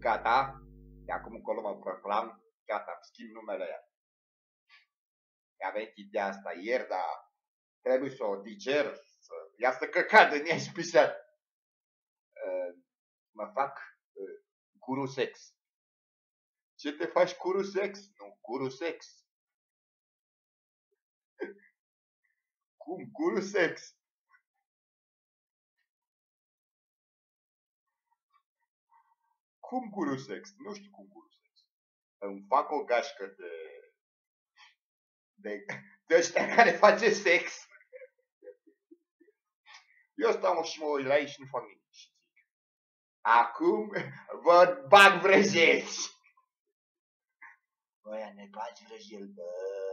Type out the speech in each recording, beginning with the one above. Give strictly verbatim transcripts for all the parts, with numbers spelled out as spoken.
Gata. De acum încolo mă proclam. Gata, îmi schimb numele ea. Mi-a venit ideea asta ieri, dar trebuie să o diger, să ia să căcat în ea și pisat. Uh, mă fac uh, guru sex. Ce te faci guru sex? Nu, guru sex. Cum? Guru sex? Cum guru sex? Nu știu cum guru sex. Îmi fac o gașcă de... De, de ăștia care face sex. Eu stau și mă uit la ei și nu fac nimic. Acum vă bag vrăjeți. Băia, ne bagi vrăjel, bă.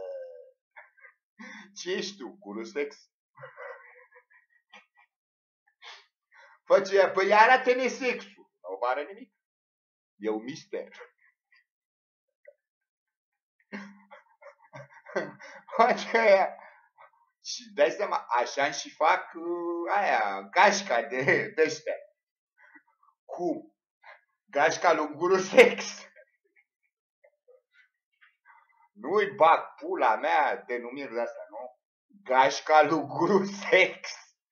Ce ești tu, guru sex? Face, păi arată-ne sexul. Nu pare nimic. E un mister. Face aia. Și dai seama, așa și fac uh, aia, gașca de ăștia. Cum? Gașca lui guru sex. Nu-i bag pula mea denumirile astea, nu? Gașca lui guru sex.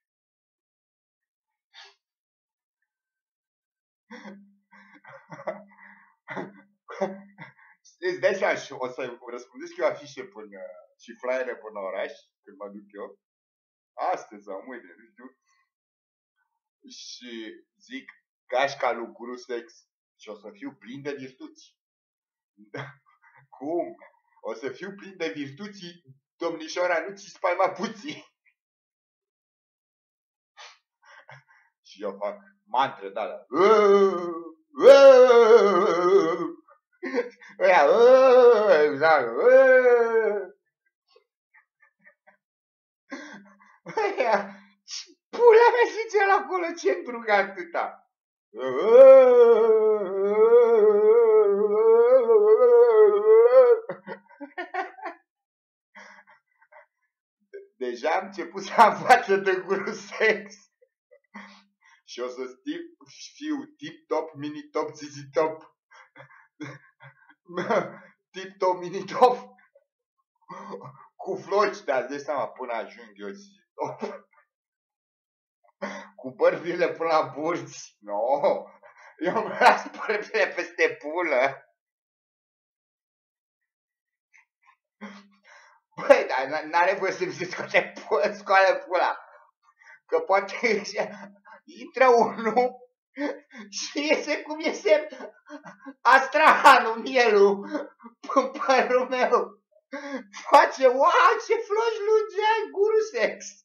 Îți dai seama și o să răspundeți eu afișe până, și flyere până oraș, când mă duc eu. Astăzi sau mâine, nu știu. Și zic gașca lui guru sex și o să fiu plin de virtuți. Cum? O să fiu plin de virtuții, domnișoara, nu ți spaima puții. Și eu fac mantre de alea. Pula mea și ce acolo, ce-mi drugă atâta? Deja am început să am față de guru sex. Și o să fiu tip-top, mini-top, zizi-top. Tip-top, mini-top. Cu floci, dar îți dai seama până ajung eu zizi-top. Cu bărbile până la burți. No, eu îmi las bărbile peste pulă. Băi, dar n-are voie să-mi se scoate pula, scoală pula. Că poate intră unul și iese cum iese Astrahanul, mielul, în părul meu. Face, wow, ce floși lungi ai, guru sex.